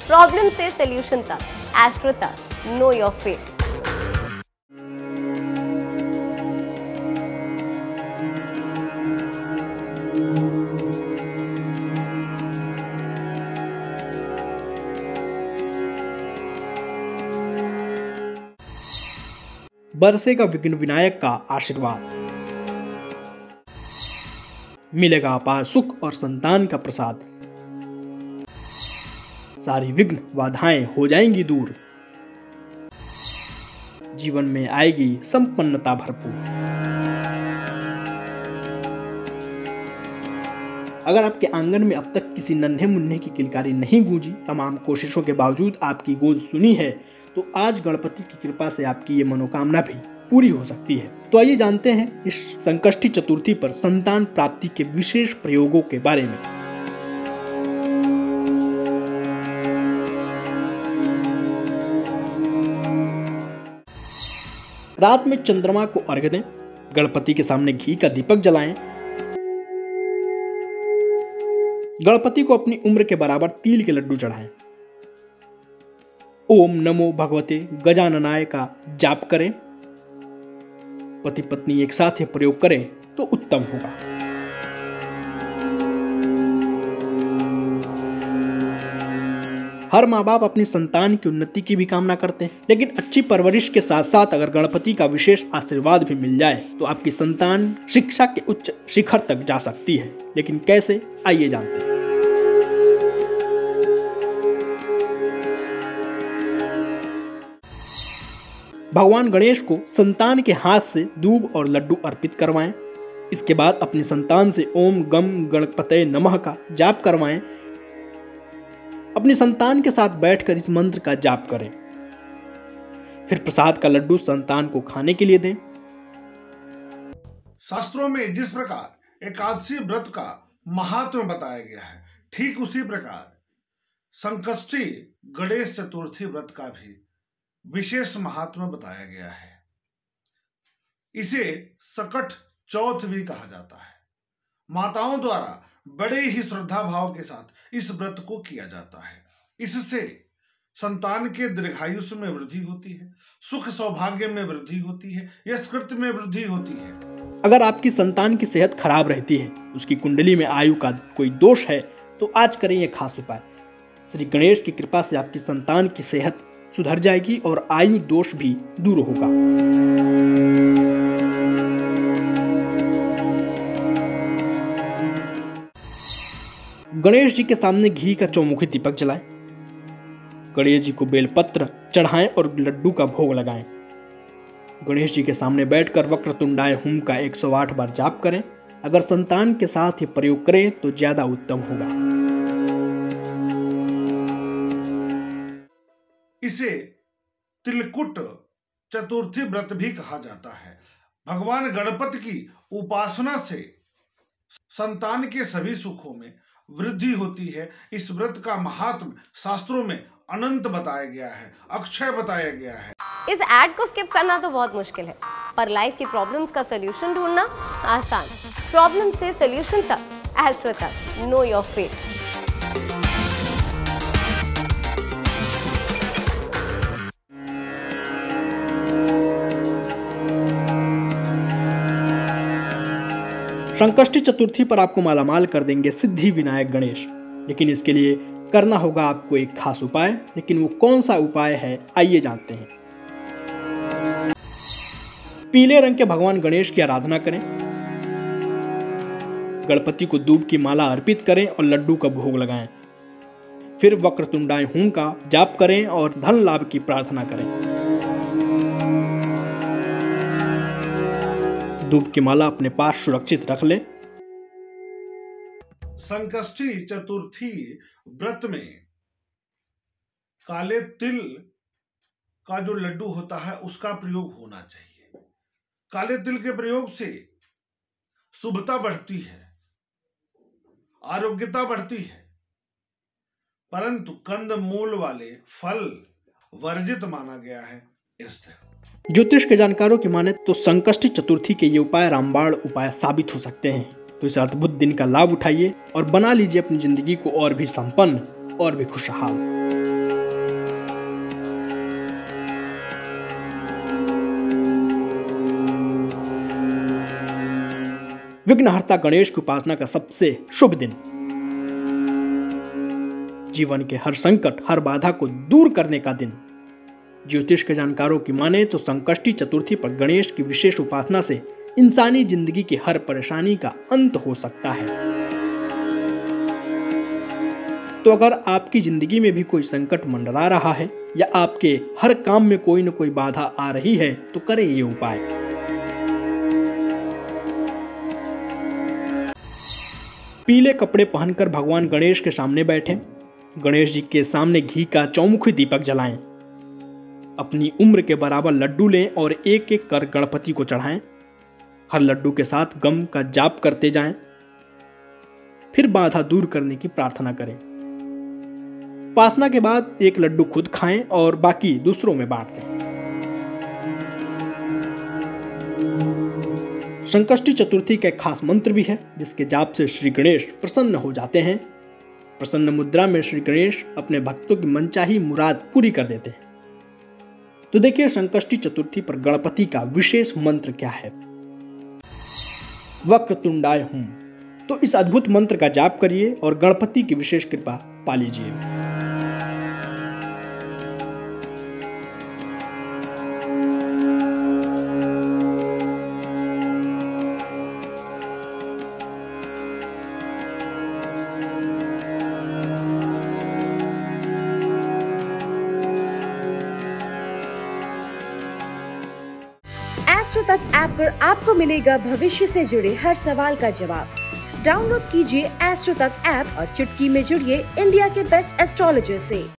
Problem से solution तक, astro तक, नो योर फेट। बरसेगा विघ्न विनायक का आशीर्वाद, मिलेगा अपार सुख और संतान का प्रसाद, सारी विघ्न बाधाएं हो जाएंगी दूर, जीवन में आएगी संपन्नता भरपूर। अगर आपके आंगन में अब तक किसी नन्हे मुन्ने की किलकारी नहीं गूंजी, तमाम कोशिशों के बावजूद आपकी गूंज सुनी है, तो आज गणपति की कृपा से आपकी ये मनोकामना भी पूरी हो सकती है। तो आइए जानते हैं इस संकष्टी चतुर्थी पर संतान प्राप्ति के विशेष प्रयोगों के बारे में। रात में चंद्रमा को अर्घ्य दें, गणपति के सामने घी का दीपक जलाएं, गणपति को अपनी उम्र के बराबर तिल के लड्डू चढ़ाएं, ओम नमो भगवते गजाननाय का जाप करें। पति पत्नी एक साथ ये प्रयोग करें तो उत्तम होगा। हर माँ बाप अपनी संतान की उन्नति की भी कामना करते हैं, लेकिन अच्छी परवरिश के साथ साथ अगर गणपति का विशेष आशीर्वाद भी मिल जाए तो आपकी संतान शिक्षा के उच्च शिखर तक जा सकती है। लेकिन कैसे, आइए जानते हैं। भगवान गणेश को संतान के हाथ से दूब और लड्डू अर्पित करवाएं। इसके बाद अपनी संतान से ओम गम गणपतये नमः का जाप करवाएं। अपनी संतान के साथ बैठकर इस मंत्र का जाप करें। फिर प्रसाद का लड्डू संतान को खाने के लिए दें। शास्त्रों में जिस प्रकार एकादशी व्रत का महात्म्य बताया गया है, ठीक उसी प्रकार संकष्टी गणेश चतुर्थी व्रत का भी विशेष महात्म्य बताया गया है। इसे सकट चौथ भी कहा जाता है। माताओं द्वारा बड़े ही श्रद्धा भाव के साथ इस व्रत को किया जाता है। इससे संतान के दीर्घायुष्य में वृद्धि होती है, सुख सौभाग्य में वृद्धि होती है, यशकृत में वृद्धि होती है। अगर आपकी संतान की सेहत खराब रहती है, उसकी कुंडली में आयु का कोई दोष है, तो आज करें यह खास उपाय। श्री गणेश की कृपा से आपकी संतान की सेहत सुधर जाएगी और आयु दोष भी दूर होगा। गणेश जी के सामने घी का चौमुखी दीपक जलाएं। गणेश जी को बेलपत्र चढ़ाएं और लड्डू का भोग लगाएं। गणेश जी के सामने बैठकर वक्रतुंडाय हुम का 108 बार जाप करें। अगर संतान के साथ ये प्रयोग करें तो ज्यादा उत्तम होगा। इसे तिलकुट चतुर्थी व्रत भी कहा जाता है। भगवान गणपति की उपासना से संतान के सभी सुखों में वृद्धि होती है। इस व्रत का महात्म्य शास्त्रों में अनंत बताया गया है, अक्षय बताया गया है। इस ऐड को स्किप करना तो बहुत मुश्किल है, पर लाइफ की प्रॉब्लम्स का सोल्यूशन ढूंढना आसान। प्रॉब्लम से सोल्यूशन तक, एस्ट्रो तक, know your fate. Sankashti Chaturthi पर आपको मालामाल कर देंगे सिद्धि विनायक गणेश। लेकिन इसके लिए करना होगा आपको एक खास उपाय। लेकिन वो कौन सा उपाय है, आइए जानते हैं। पीले रंग के भगवान गणेश की आराधना करें। गणपति को दूब की माला अर्पित करें और लड्डू का भोग लगाएं। फिर वक्रतुंडाय हुम का जाप करें और धन लाभ की प्रार्थना करें। दूब की माला अपने पास सुरक्षित रख ले। संकष्टी चतुर्थी व्रत में काले तिल का जो लड्डू होता है उसका प्रयोग होना चाहिए। काले तिल के प्रयोग से शुभता बढ़ती है, आरोग्यता बढ़ती है, परंतु कंद मूल वाले फल वर्जित माना गया है। इस दिन ज्योतिष के जानकारों की माने तो संकष्टी चतुर्थी के ये उपाय रामबाण उपाय साबित हो सकते हैं। तो इस अद्भुत दिन का लाभ उठाइए और बना लीजिए अपनी जिंदगी को और भी संपन्न और भी खुशहाल। विघ्नहर्ता गणेश की उपासना का सबसे शुभ दिन। जीवन के हर संकट, हर बाधा को दूर करने का दिन। ज्योतिष के जानकारों की माने तो संकष्टी चतुर्थी पर गणेश की विशेष उपासना से इंसानी जिंदगी की हर परेशानी का अंत हो सकता है। तो अगर आपकी जिंदगी में भी कोई संकट मंडरा रहा है या आपके हर काम में कोई न कोई बाधा आ रही है तो करें ये उपाय। पीले कपड़े पहनकर भगवान गणेश के सामने बैठें। गणेश जी के सामने घी का चौमुखी दीपक जलाएं। अपनी उम्र के बराबर लड्डू लें और एक एक कर गणपति को चढ़ाएं। हर लड्डू के साथ गम का जाप करते जाएं। फिर बाधा दूर करने की प्रार्थना करें। उपासना के बाद एक लड्डू खुद खाएं और बाकी दूसरों में बांट दें। संकष्टी चतुर्थी का एक खास मंत्र भी है जिसके जाप से श्री गणेश प्रसन्न हो जाते हैं। प्रसन्न मुद्रा में श्री गणेश अपने भक्तों की मनचाही मुराद पूरी कर देते हैं। तो देखिए संकष्टी चतुर्थी पर गणपति का विशेष मंत्र क्या है। वक्रतुंडाय हूं। तो इस अद्भुत मंत्र का जाप करिए और गणपति की विशेष कृपा पा लीजिए। एस्ट्रो तक ऐप पर आपको मिलेगा भविष्य से जुड़े हर सवाल का जवाब। डाउनलोड कीजिए एस्ट्रो तक ऐप और चुटकी में जुड़िए इंडिया के बेस्ट एस्ट्रोलॉजर से।